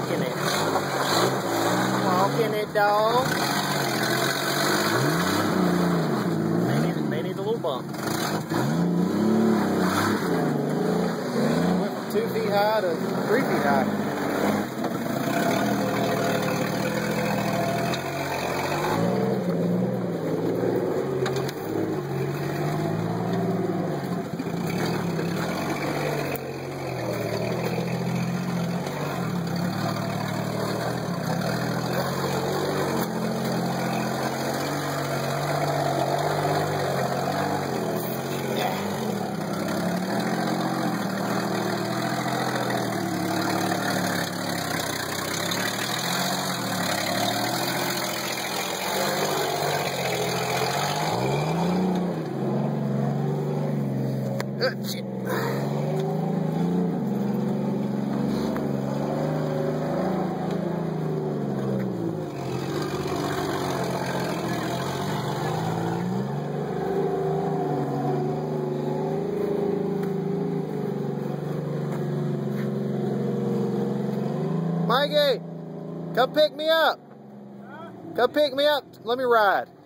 Walking it. Walking it, dog. May need a little bump. Went from 2 feet high to 3 feet high. Shit. Mikey, come pick me up. Come pick me up. Let me ride.